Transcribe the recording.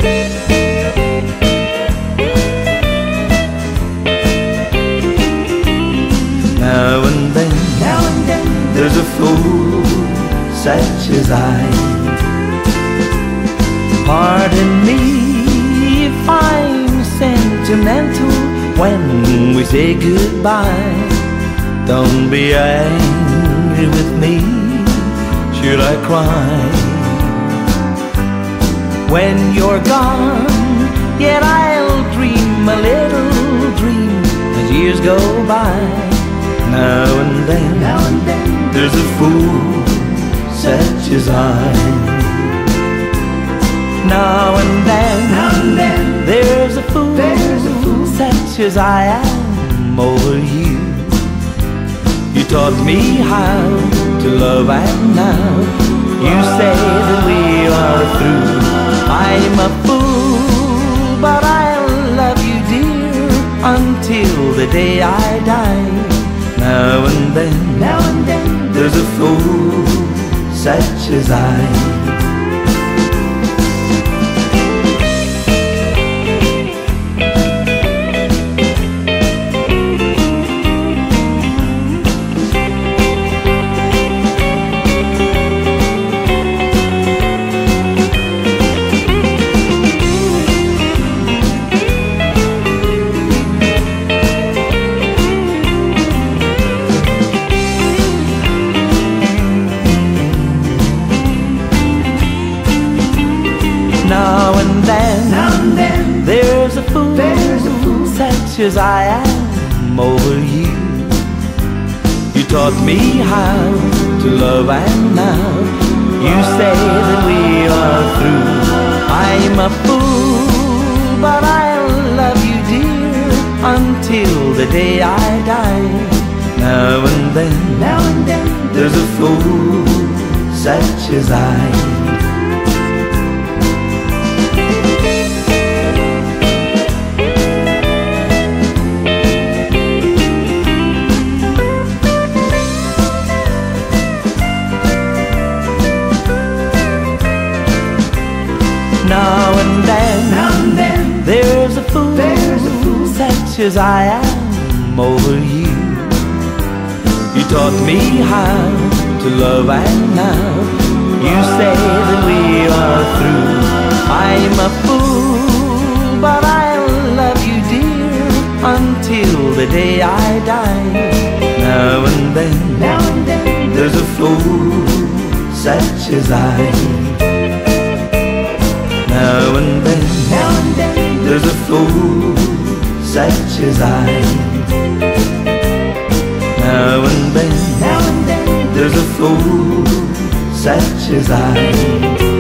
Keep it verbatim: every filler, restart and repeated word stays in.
Now and then, now and then, there's a fool such as I. Pardon me if I'm sentimental when we say goodbye. Don't be angry with me should I cry when you're gone. Yet I'll dream a little dream as years go by. Now and then, now and then, there's a fool such as I. Now and then, now and then, there's a fool, there's a fool such as I am over you. You taught me how to love, and now you say that we are through. I'm a fool, but I'll love you, dear, until the day I die. Now and then, now and then, there's a fool such as I. Now and then, now and then, there's a fool, there's a fool such as I am over you. You taught me how to love, and now you say that we are through. I'm a fool, but I'll love you, dear, until the day I die. Now and then, now and then, there's a fool such as I. Now and then, now and then, there's a fool, there's a fool such as I am over you. You taught me how to love, and now you say that we are through. I'm a fool, but I'll love you, dear, until the day I die. Now and then, now and then, there's a fool such as I. Now and then, now and then, there's a fool such as I. Now and then, now and then, there's a fool such as I.